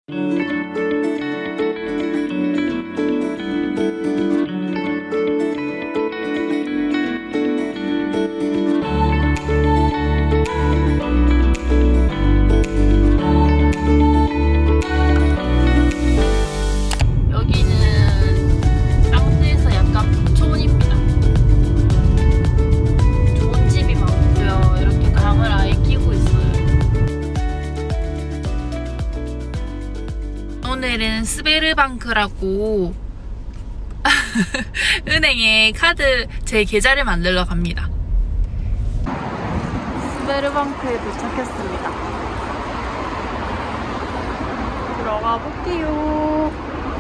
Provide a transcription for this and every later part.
오늘은 스베르방크라고 은행에 카드 제 계좌를 만들러 갑니다. 스베르방크에 도착했습니다. 들어가 볼게요.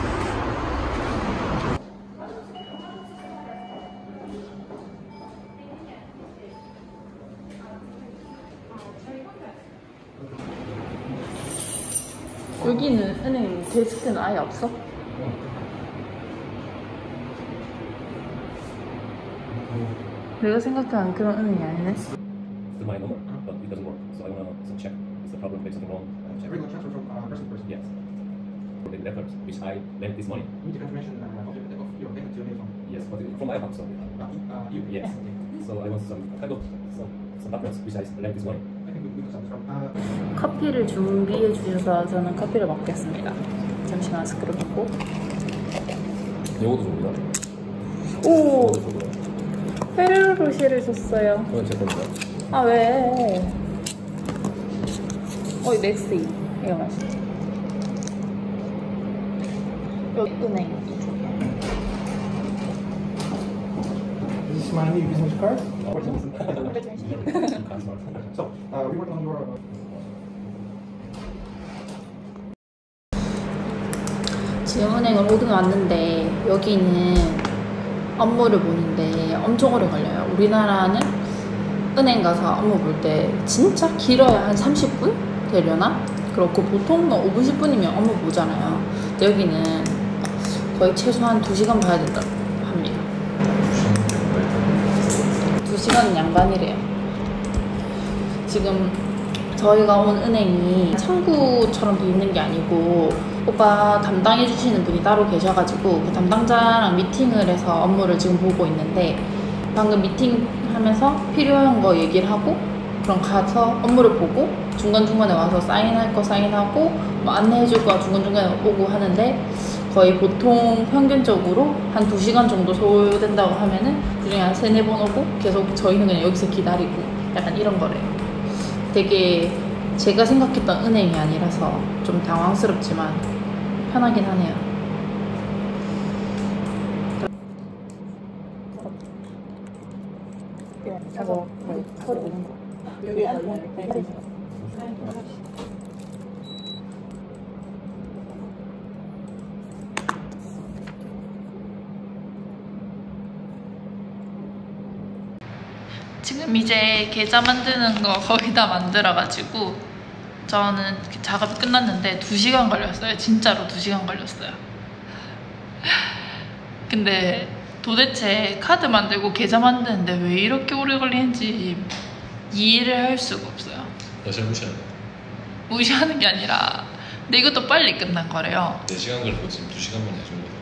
여기는 은행 데스크는 아예 없어? 내가 생각한 그런 은행이 아니네. It's my number, but it doesn't work. So I wanna check. Is the problem? There's something wrong? Check. Regular transfer from person to person. Yes. For the letters which I lent this money. You need the confirmation of your payment to your phone. Yes, but from my account. So. You. Yes. So I want some kind of some documents which I lent this money. 커피를 준비해 주셔서 저는 커피를 먹겠습니다. 잠시만 스크롤 먹고. 이것도 줍니다. 오! 페르로 로쉐를 줬어요. 그건 제 겁니다. 아 왜? 이 넥스이 이거 맛있지? 여기 은행. This is my new business card. So, we work on your. 지금 은행을 오긴 왔는데 여기는 업무를 보는데 엄청 오래 걸려요. 우리나라는 은행 가서 업무 볼 때 진짜 길어야 한 30분 되려나? 그렇고 보통 5분 10분이면 업무 보잖아요. 근데 여기는 거의 최소한 2시간 봐야 된다고 합니다. 2시간은 양반이래요. 지금 저희가 온 은행이 창구처럼 돼 있는 게 아니고 오빠 담당해 주시는 분이 따로 계셔가지고 그 담당자랑 미팅을 해서 업무를 지금 보고 있는데 방금 미팅하면서 필요한 거 얘기를 하고 그럼 가서 업무를 보고 중간중간에 와서 사인할 거 사인하고 뭐 안내해 줄 거 중간중간에 오고 하는데 거의 보통 평균적으로 한 2시간 정도 소요된다고 하면은 그중에 한 3-4번 오고 계속 저희는 그냥 여기서 기다리고 약간 이런 거래요. 되게 제가 생각했던 은행이 아니라서 좀 당황스럽지만 편하긴 하네요. 지금 이제 계좌 만드는 거 거의 다 만들어가지고 저는 작업이 끝났는데 2시간 걸렸어요. 진짜로 2시간 걸렸어요. 근데 도대체 카드 만들고 계좌 만드는데 왜 이렇게 오래 걸리는지 이해를 할 수가 없어요. 여실 무시하네. 무시하는 게 아니라 근데 이것도 빨리 끝난 거래요. 4시간 걸리고 지금 2시간만 해준 거죠.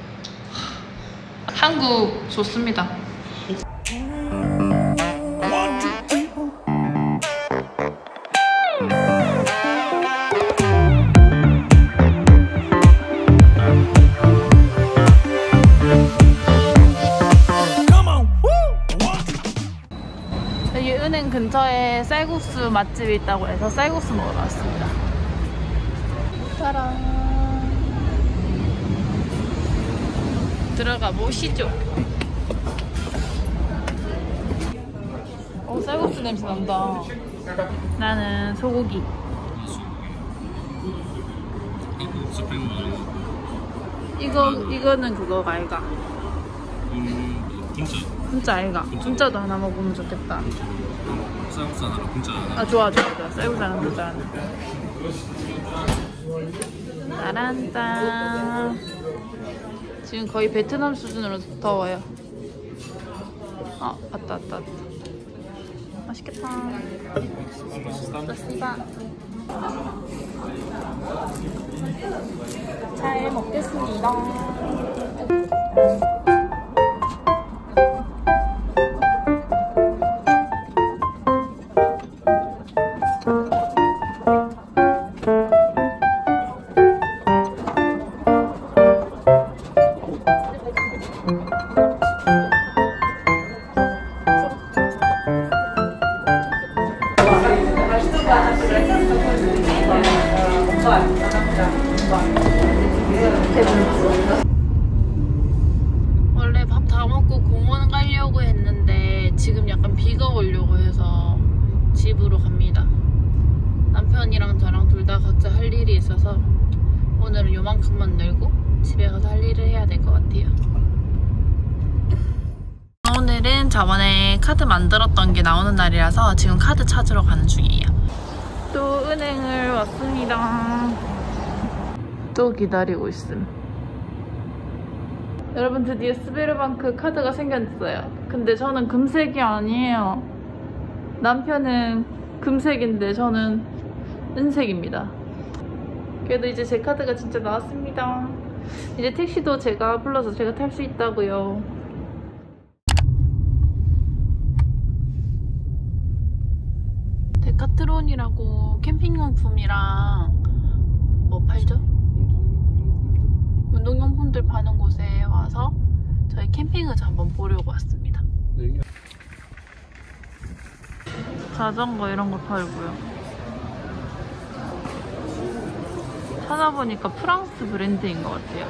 한국 좋습니다. 여기 은행 근처에 쌀국수 맛집이 있다고 해서 쌀국수 먹으러 왔습니다. 짜란. 들어가 보시죠. 쌀국수 냄새 난다. 나는 소고기. 이거는 그거가 아이가. 분짜 아이가. 분짜도 하나 먹으면 좋겠다. 쌀국수 하나랑 분짜 하나. 아 좋아. 쌀국수 하나 분짜 하나. 따란짠. 지금 거의 베트남 수준으로 더워요. 왔다. 맛있겠다. 맛있다. 잘 먹겠습니다. 원래 밥 다 먹고 공원 가려고 했는데 지금 약간 비가 오려고 해서 집으로 갑니다. 남편이랑 저랑 둘 다 각자 할 일이 있어서 오늘은 요만큼만 놀고 집에 가서 할 일을 해야 될 것 같아요. 오늘은 저번에 카드 만들었던 게 나오는 날이라서 지금 카드 찾으러 가는 중이에요. 또 은행을 왔습니다. 또 기다리고 있음. 여러분 드디어 스베르방크 카드가 생겼어요. 근데 저는 금색이 아니에요. 남편은 금색인데 저는 은색입니다. 그래도 이제 제 카드가 진짜 나왔습니다. 이제 택시도 제가 불러서 제가 탈 수 있다고요. 데카트론이라고 캠핑용품이랑 뭐 팔죠? 운동용품들 파는 곳에 와서 저희 캠핑의자 한번 보려고 왔습니다. 자전거 이런 거 팔고요. 찾아보니까 프랑스 브랜드인 것 같아요.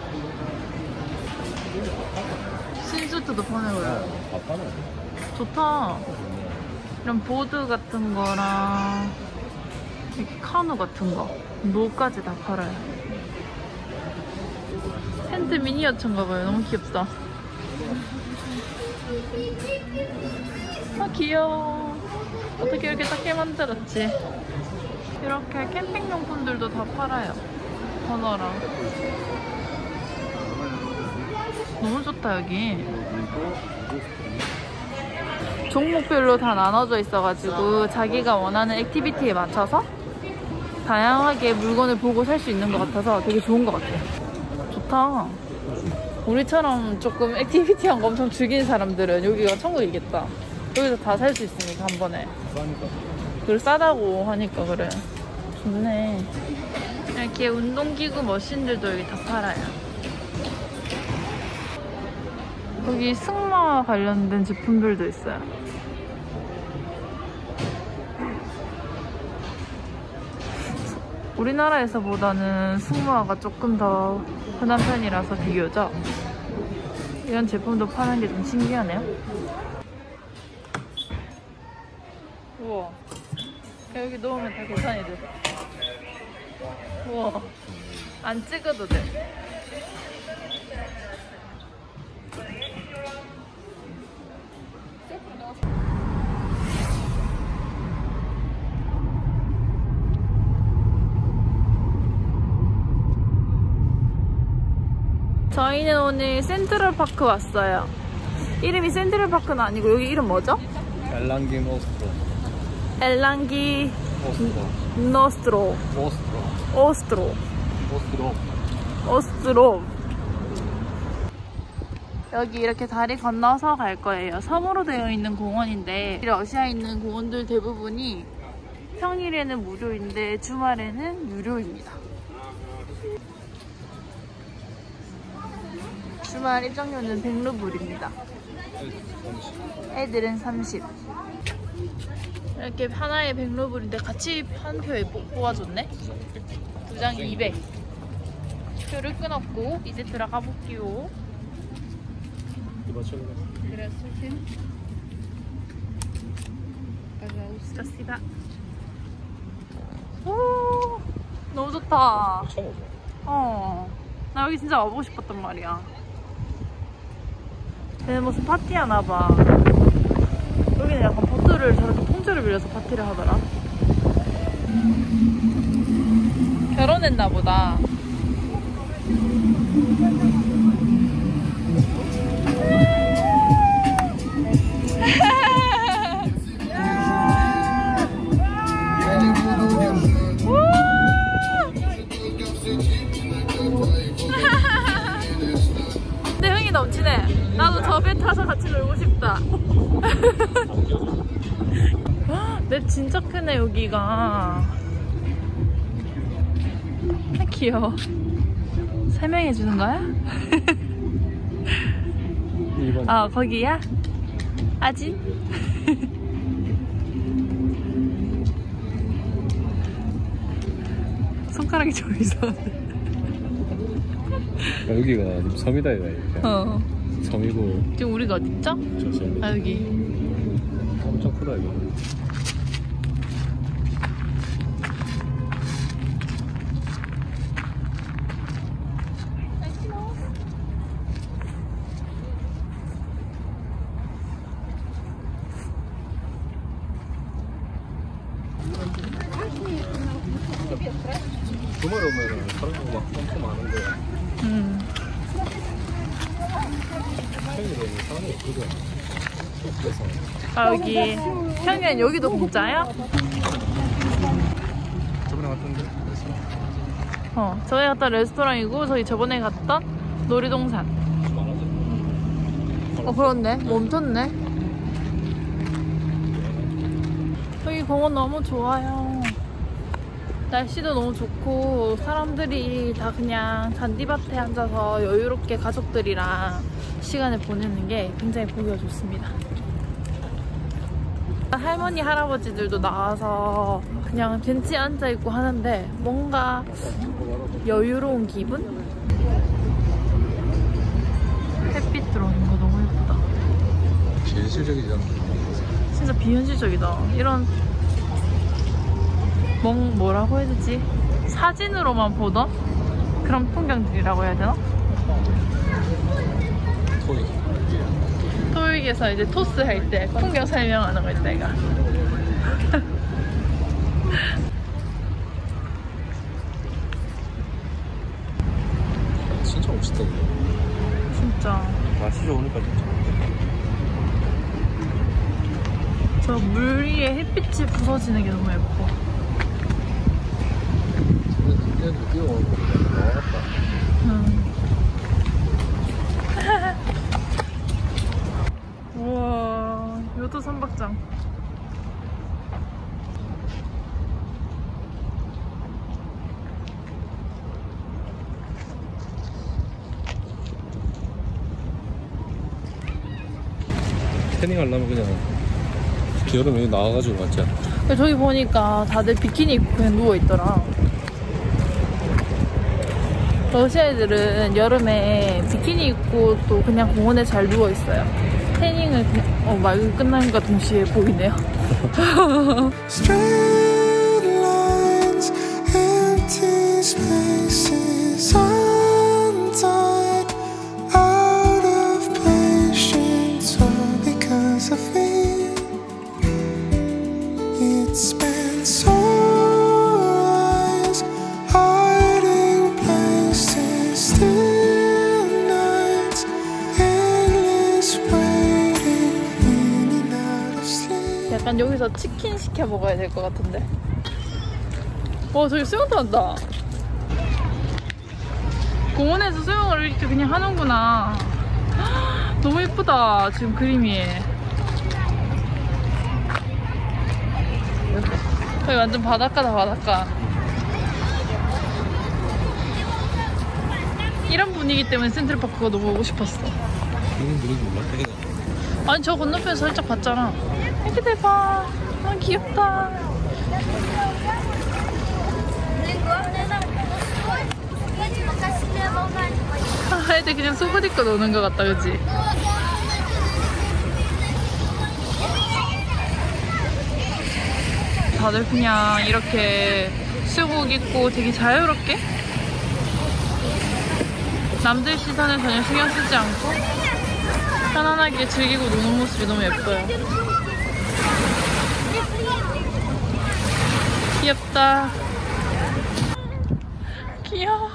신수트도 파네요. 좋다. 이런 보드 같은 거랑 이렇게 카누 같은 거, 노까지 다 팔아요. 텐트 미니어처인가봐요. 너무 귀엽다. 아 귀여워. 어떻게 이렇게 작게 만들었지? 이렇게 캠핑용품들도 다 팔아요. 버너랑. 너무 좋다 여기. 종목별로 다 나눠져 있어가지고 자기가 원하는 액티비티에 맞춰서 다양하게 물건을 보고 살 수 있는 것 같아서 되게 좋은 것 같아요. 좋다. 우리처럼 조금 액티비티한 거 엄청 즐기는 사람들은 여기가 천국이겠다. 여기서 다 살 수 있으니까 한 번에. 그리고 싸다고 하니까 그래. 좋네. 이렇게 운동기구 머신들도 여기 다 팔아요. 여기 승마와 관련된 제품들도 있어요. 우리나라에서보다는 승마화가 조금 더 흔한 편이라서 비교적 이런 제품도 파는 게 좀 신기하네요. 우와. 여기 놓으면 다 계산이 돼. 우와. 안 찍어도 돼. 저희는 오늘 센트럴파크 왔어요. 이름이 센트럴파크는 아니고 여기 이름 뭐죠? 엘랑기 노스트로. 엘랑기 노스트로. 오스트로. 여기 이렇게 다리 건너서 갈 거예요. 섬으로 되어 있는 공원인데 러시아에 있는 공원들 대부분이 평일에는 무료인데 주말에는 유료입니다. 주말 입장료는 100루블입니다. 애들은 30. 이렇게 하나에 100루블인데 같이 한 표에 뽑아줬네? 두 장에 200. 표를 끊었고 이제 들어가 볼게요. 그래, 술팀. 가자, 오, 너무 좋다. 나 여기 진짜 와보고 싶었단 말이야. 얘는 무슨 파티 하나봐. 여기는 약간 버스를 저렇게 통째로 빌려서 파티를 하더라. 결혼했나 보다. 넘치네. 나도 저 배 타서 같이 놀고 싶다. 내 진짜 크네 여기가. 귀여워. 설명해 주는 거야? 아 거기야? 아진? 손가락이 좀 이상한데. 여기가 지금 섬이다 이거. 어. 섬이고. 지금 우리가 어딨죠? 저 섬. 아 여기. 엄청 크다 이거. 주말에 오면은 사람이 막 엄청 많은데 평일에 오면 사람이 없거든. 아 여기 평일엔 여기도 공짜야? 저번에 갔던데 레스토랑. 저번에 갔던 레스토랑이고 저희 저번에 갔던 놀이동산. 그렇네. 멈췄네. 여기 공원 너무 좋아요. 날씨도 너무 좋고 사람들이 다 그냥 잔디밭에 앉아서 여유롭게 가족들이랑 시간을 보내는 게 굉장히 보기가 좋습니다. 할머니 할아버지들도 나와서 그냥 벤치에 앉아있고 하는데 뭔가 여유로운 기분? 햇빛 들어오는 거 너무 예쁘다. 비현실적이지 않나? 진짜 비현실적이다. 이런 뭐라고 해야 되지? 사진으로만 보던 그런 풍경들이라고 해야 되나? 토익에서 이제 토스 할 때 풍경 설명하는 거 있다 이거. 진짜 멋있다 이거. 진짜 날씨 좋으니까 진짜. 저 물 위에 햇빛이 부서지는 게 너무 예뻐. 근데 뛰어오는 거 나왔다. 우와, 요도 선박장. 태닝 하려면 그냥 여름에 여기 나와가지고 맞지? 저기 보니까 다들 비키니 입고 그냥 누워있더라. 러시아 애들은 여름에 비키니 입고 또 그냥 공원에 잘 누워있어요. 태닝을 말 끝나는가 동시에 보이네요. Straight lines, empty spaces, undone, out of patience, all because of me. It's been so wise, hiding places, still nights, endless waiting, in and out of sleep. 약간 여기서 치킨 시켜 먹어야 될 것 같은데. 와, 저기 수영도 한다. 공원에서 수영을 이렇게 그냥 하는구나. 헉, 너무 예쁘다, 지금 그림이. 여기 완전 바닷가다, 바닷가. 이런 분위기 때문에 센트럴파크가 너무 오고 싶었어. 이런 분위기 몰라? 되게 아니, 저 건너편에서 살짝 봤잖아. 애기들 봐. 너무 귀엽다. 애들 그냥 속옷 입고 노는 것 같다, 그치? 다들 그냥 이렇게 수국 입고 되게 자유롭게 남들 시선에 전혀 신경 쓰지 않고 편안하게 즐기고 노는 모습이 너무 예뻐요. 귀엽다. 귀여워.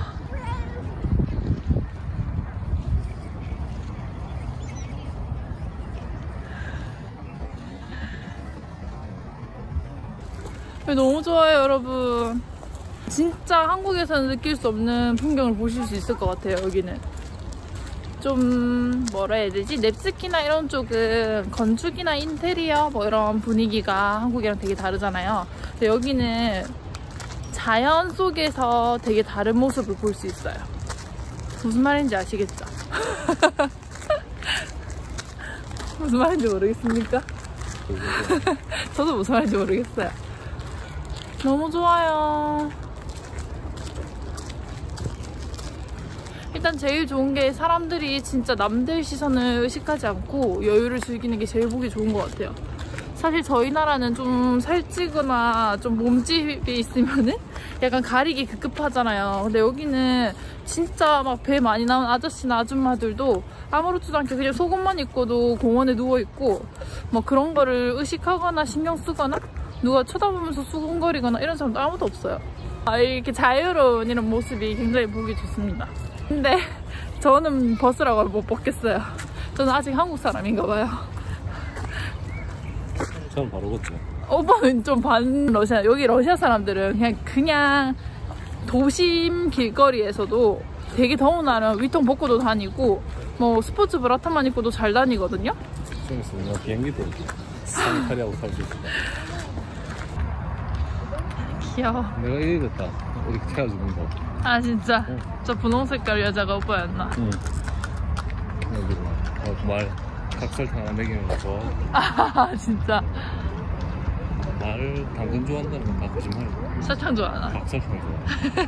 너무 좋아요, 여러분. 진짜 한국에서는 느낄 수 없는 풍경을 보실 수 있을 것 같아요, 여기는. 좀 뭐라 해야 되지? 냅스키나 이런 쪽은 건축이나 인테리어 뭐 이런 분위기가 한국이랑 되게 다르잖아요. 근데 여기는 자연 속에서 되게 다른 모습을 볼 수 있어요. 무슨 말인지 아시겠죠? 무슨 말인지 모르겠습니까? 저도 무슨 말인지 모르겠어요. 너무 좋아요. 일단 제일 좋은 게 사람들이 진짜 남들 시선을 의식하지 않고 여유를 즐기는 게 제일 보기 좋은 것 같아요. 사실 저희 나라는 좀 살찌거나 좀 몸집이 있으면은 약간 가리기 급급하잖아요. 근데 여기는 진짜 막 배 많이 나온 아저씨나 아줌마들도 아무렇지도 않게 그냥 속옷만 입고도 공원에 누워있고 뭐 그런 거를 의식하거나 신경 쓰거나 누가 쳐다보면서 수군거리거나 이런 사람도 아무도 없어요. 이렇게 자유로운 이런 모습이 굉장히 보기 좋습니다. 근데 저는 벗으라고 못 벗겠어요. 저는 아직 한국 사람인가 봐요. 저는 바로 걷죠. 오빠는 좀 반 러시아. 여기 러시아 사람들은 그냥 도심 길거리에서도 되게 더운 날은 위통 벗고도 다니고 뭐 스포츠 브라타만 입고도 잘 다니거든요. 좀 있으면 비행기도 상탈이하고 살 수 있을 거야. 귀여워. 내가 이랬다. 이렇게 태워주는 거. 아 진짜? 응. 저 분홍 색깔 여자가 오빠였나? 응. 말 각설탕 하나 먹이는 거 좋아. 아 진짜? 말 당근 좋아한다는 건 다 거짓말이야. 설탕 좋아하나? 각설탕 좋아.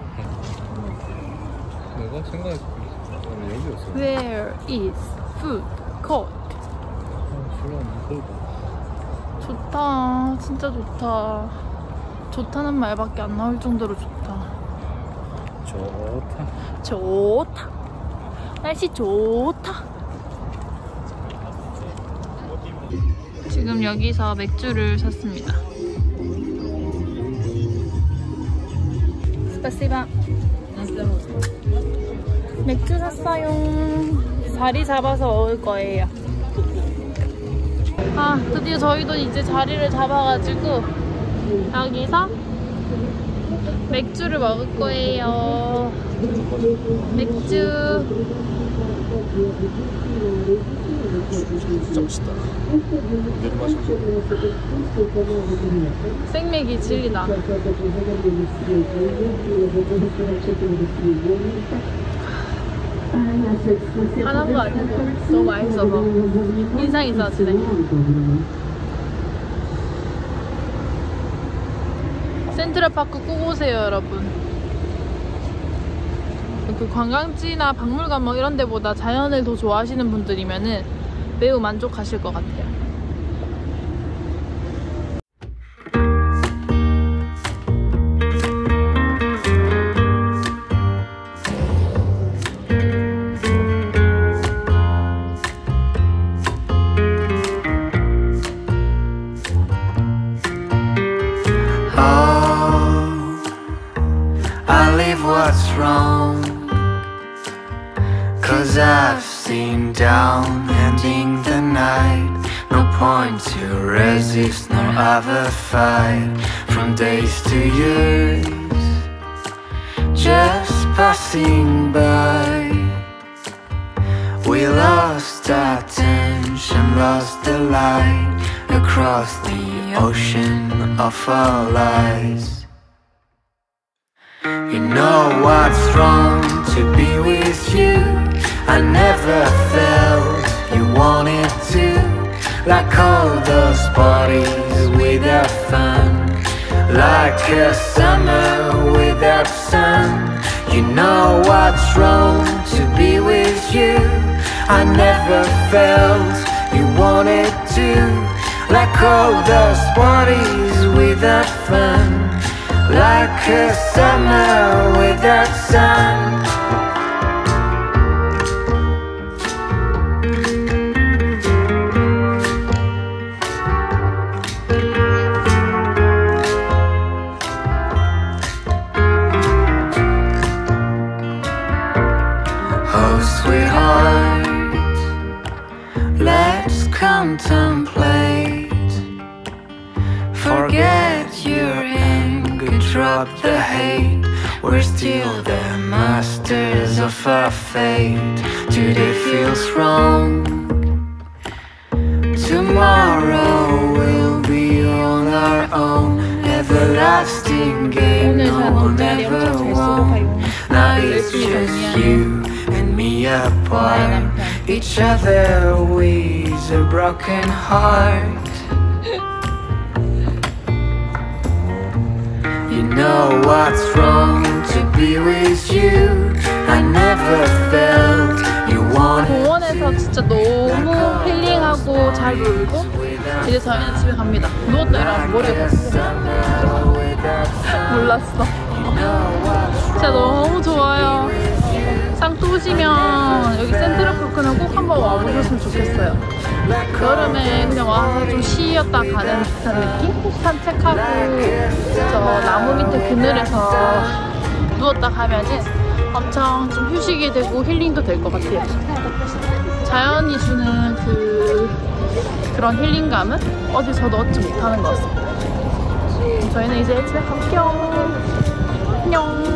내가 생각했을 때 여기였어. Where is food court? 좋다. 진짜 좋다. 좋다는 말밖에 안 나올 정도로 좋다. 좋다. 좋다. 날씨 좋다. 지금 여기서 맥주를 샀습니다. 스파시바. 맥주 샀어요. 자리 잡아서 먹을 거예요. 아, 드디어 저희도 이제 자리를 잡아가지고 여기서 맥주를 먹을 거예요. 맥주. 진짜 맛있다. 몇 맛이지? 생맥이 진리다. 하나도 아니고 너무 맛있어서 인상이 써지네. 센트럴파크 꼭 오세요, 여러분. 그 관광지나 박물관 뭐 이런 데보다 자연을 더 좋아하시는 분들이면은 매우 만족하실 것 같아요. What's wrong? 'Cause I've seen down ending the night. No point to resist nor ever fight. From days to years, just passing by. We lost our attention, lost the light across the ocean of our lives. You know what's wrong to be with you. I never felt you wanted to. Like all those parties without fun. Like a summer without sun. You know what's wrong to be with you. I never felt you wanted to. Like all those parties without fun. Like a summer without sun. Oh sweetheart, let's contemplate. Forget your anger, drop the hate. We're still the masters of our fate. Today feels wrong. Tomorrow we'll be on our own. Everlasting game, no one ever won. Now it's just you and me apart. Each other with a broken heart. You know what's wrong to be with you. I never felt you wanted. 공원에서 진짜 너무 힐링하고 잘 놀고 이제 저희는 집에 갑니다. 누웠다 일어나서 머리가 몰랐어. 진짜 너무 좋아요. 쌍 또 오시면 여기 센트럴파크는 꼭 한번 와보셨으면 좋겠어요. 여름에 그냥 와서 좀 쉬었다 가는 듯한 느낌? 산책하고 저 나무 밑에 그늘에서 누웠다 가면은 엄청 좀 휴식이 되고 힐링도 될 것 같아요. 자연이 주는 그런 힐링감은 어디서도 얻지 못하는 것 같습니다. 저희는 이제 집에 갈게요. 안녕.